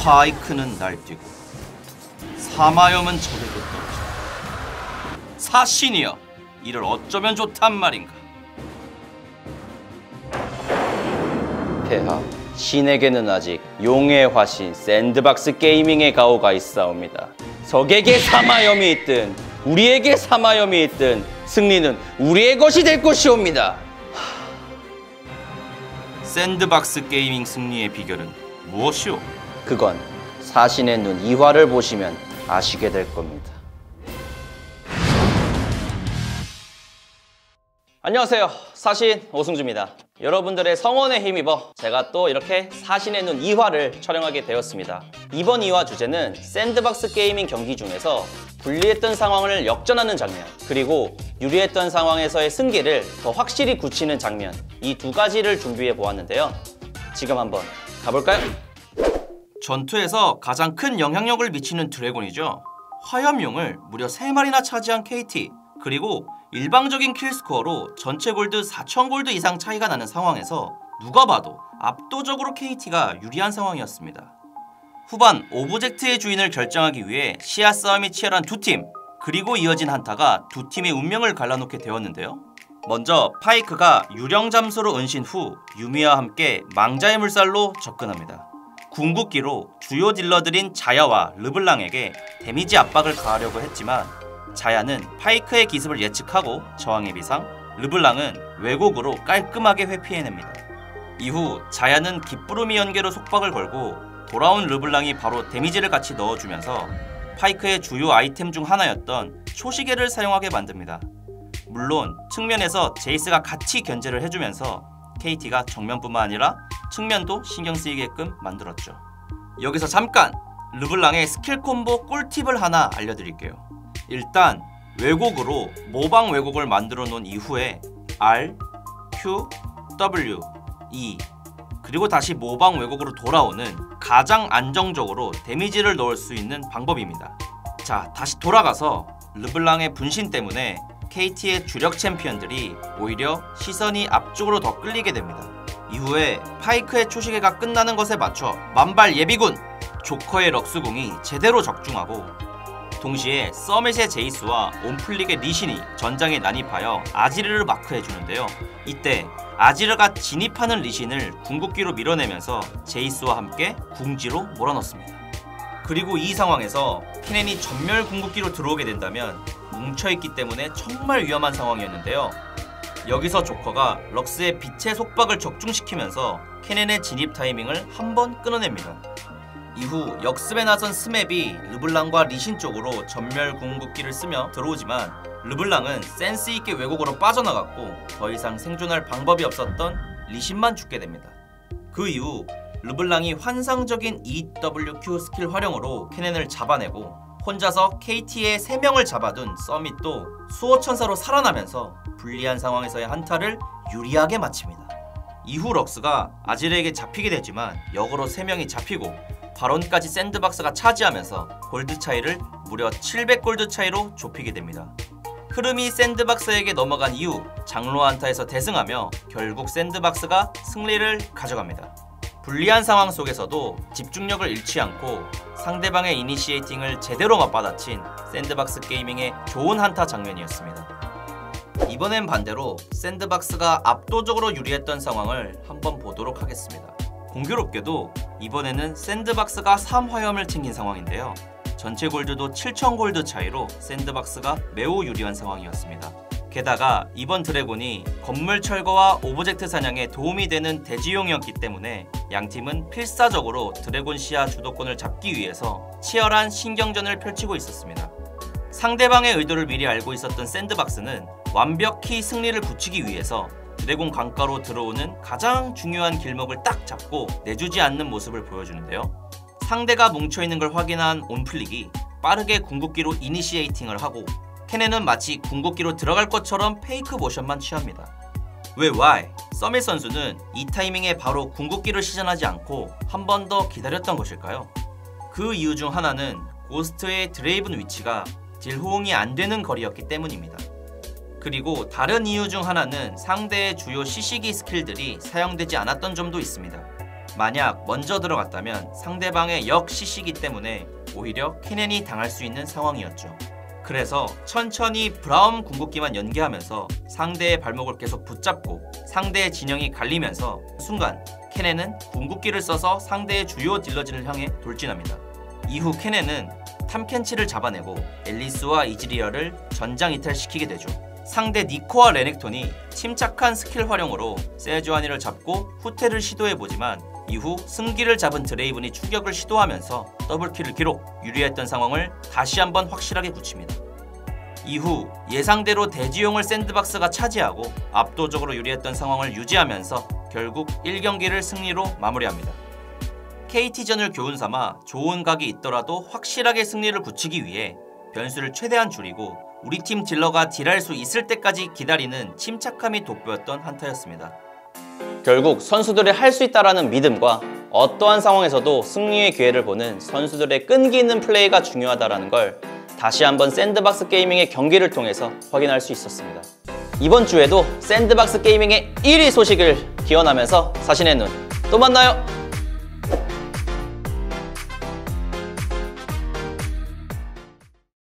파이크는 날뛰고 사마염은 적에게 떨어져. 사신이여, 이를 어쩌면 좋단 말인가. 폐하, 신에게는 아직 용의 화신 샌드박스 게이밍의 가오가 있사옵니다. 적에게 사마염이 있든 우리에게 사마염이 있든 승리는 우리의 것이 될 것이옵니다. 샌드박스 게이밍 승리의 비결은 무엇이오? 그건 사신의 눈 이화를 보시면 아시게 될 겁니다. 안녕하세요, 사신 오승주입니다. 여러분들의 성원에 힘입어 제가 또 이렇게 사신의 눈 2화를 촬영하게 되었습니다. 이번 2화 주제는 샌드박스 게이밍 경기 중에서 불리했던 상황을 역전하는 장면, 그리고 유리했던 상황에서의 승기를 더 확실히 굳히는 장면, 이 두 가지를 준비해 보았는데요. 지금 한번 가볼까요? 전투에서 가장 큰 영향력을 미치는 드래곤이죠. 화염용을 무려 3마리나 차지한 KT, 그리고 일방적인 킬스코어로 전체 골드 4000골드 이상 차이가 나는 상황에서 누가 봐도 압도적으로 KT가 유리한 상황이었습니다. 후반 오브젝트의 주인을 결정하기 위해 시야 싸움이 치열한 두 팀, 그리고 이어진 한타가 두 팀의 운명을 갈라놓게 되었는데요. 먼저 파이크가 유령 잠수로 은신 후 유미와 함께 망자의 물살로 접근합니다. 궁극기로 주요 딜러들인 자야와 르블랑에게 데미지 압박을 가하려고 했지만 자야는 파이크의 기습을 예측하고 저항의 비상, 르블랑은 왜곡으로 깔끔하게 회피해냅니다. 이후 자야는 기쁘름이 연계로 속박을 걸고 돌아온 르블랑이 바로 데미지를 같이 넣어주면서 파이크의 주요 아이템 중 하나였던 초시계를 사용하게 만듭니다. 물론 측면에서 제이스가 같이 견제를 해주면서 KT가 정면뿐만 아니라 측면도 신경 쓰이게끔 만들었죠. 여기서 잠깐 르블랑의 스킬 콤보 꿀팁을 하나 알려드릴게요. 일단 왜곡으로 모방 왜곡을 만들어 놓은 이후에 R, Q, W, E 그리고 다시 모방 왜곡으로 돌아오는 가장 안정적으로 데미지를 넣을 수 있는 방법입니다. 자, 다시 돌아가서 르블랑의 분신 때문에 KT의 주력 챔피언들이 오히려 시선이 앞쪽으로 더 끌리게 됩니다. 이후에 파이크의 초시계가 끝나는 것에 맞춰 만발 예비군! 조커의 럭스궁이 제대로 적중하고 동시에 서밋의 제이스와 온플릭의 리신이 전장에 난입하여 아지르를 마크해주는데요. 이때 아지르가 진입하는 리신을 궁극기로 밀어내면서 제이스와 함께 궁지로 몰아넣습니다. 그리고 이 상황에서 케넨이 전멸 궁극기로 들어오게 된다면 뭉쳐있기 때문에 정말 위험한 상황이었는데요. 여기서 조커가 럭스의 빛의 속박을 적중시키면서 케넨의 진입 타이밍을 한번 끊어냅니다. 이후 역습에 나선 스맵이 르블랑과 리신 쪽으로 전멸 궁극기를 쓰며 들어오지만 르블랑은 센스있게 왜곡으로 빠져나갔고 더 이상 생존할 방법이 없었던 리신만 죽게 됩니다. 그 이후 르블랑이 환상적인 EWQ 스킬 활용으로 케넨을 잡아내고 혼자서 KT의 3명을 잡아둔 서밋도 수호천사로 살아나면서 불리한 상황에서의 한타를 유리하게 마칩니다. 이후 럭스가 아지르에게 잡히게 되지만 역으로 3명이 잡히고 발언까지 샌드박스가 차지하면서 골드 차이를 무려 700골드 차이로 좁히게 됩니다. 흐름이 샌드박스에게 넘어간 이후 장로 한타에서 대승하며 결국 샌드박스가 승리를 가져갑니다. 불리한 상황 속에서도 집중력을 잃지 않고 상대방의 이니시에이팅을 제대로 맞받아친 샌드박스 게이밍의 좋은 한타 장면이었습니다. 이번엔 반대로 샌드박스가 압도적으로 유리했던 상황을 한번 보도록 하겠습니다. 공교롭게도 이번에는 샌드박스가 3화염을 챙긴 상황인데요. 전체 골드도 7000골드 차이로 샌드박스가 매우 유리한 상황이었습니다. 게다가 이번 드래곤이 건물 철거와 오브젝트 사냥에 도움이 되는 대지용이었기 때문에 양팀은 필사적으로 드래곤 시야 주도권을 잡기 위해서 치열한 신경전을 펼치고 있었습니다. 상대방의 의도를 미리 알고 있었던 샌드박스는 완벽히 승리를 굳히기 위해서 드래곤 강가로 들어오는 가장 중요한 길목을 딱 잡고 내주지 않는 모습을 보여주는데요. 상대가 뭉쳐있는 걸 확인한 온플릭이 빠르게 궁극기로 이니시에이팅을 하고 케넨은 마치 궁극기로 들어갈 것처럼 페이크 모션만 취합니다. 왜 why? 서밋 선수는 이 타이밍에 바로 궁극기를 시전하지 않고 한 번 더 기다렸던 것일까요? 그 이유 중 하나는 고스트의 드레이븐 위치가 딜 호응이 안 되는 거리였기 때문입니다. 그리고 다른 이유 중 하나는 상대의 주요 CC기 스킬들이 사용되지 않았던 점도 있습니다. 만약 먼저 들어갔다면 상대방의 역CC이기 때문에 오히려 케넨이 당할 수 있는 상황이었죠. 그래서 천천히 브라움 궁극기만 연계하면서 상대의 발목을 계속 붙잡고 상대의 진영이 갈리면서 순간 케넨은 궁극기를 써서 상대의 주요 딜러진을 향해 돌진합니다. 이후 케넨은 탐켄치를 잡아내고 앨리스와 이즈리얼을 전장 이탈시키게 되죠. 상대 니코와 레넥톤이 침착한 스킬 활용으로 세주아니를 잡고 후퇴를 시도해보지만 이후 승기를 잡은 드레이븐이 추격을 시도하면서 더블킬을 기록, 유리했던 상황을 다시 한번 확실하게 굳힙니다. 이후 예상대로 대지용을 샌드박스가 차지하고 압도적으로 유리했던 상황을 유지하면서 결국 1경기를 승리로 마무리합니다. KT전을 교훈삼아 좋은 각이 있더라도 확실하게 승리를 굳히기 위해 변수를 최대한 줄이고 우리 팀 딜러가 딜할 수 있을 때까지 기다리는 침착함이 돋보였던 한타였습니다. 결국 선수들이 할 수 있다라는 믿음과 어떠한 상황에서도 승리의 기회를 보는 선수들의 끈기 있는 플레이가 중요하다는 걸 다시 한번 샌드박스 게이밍의 경기를 통해서 확인할 수 있었습니다. 이번 주에도 샌드박스 게이밍의 1위 소식을 기원하면서 사신의 눈 또 만나요!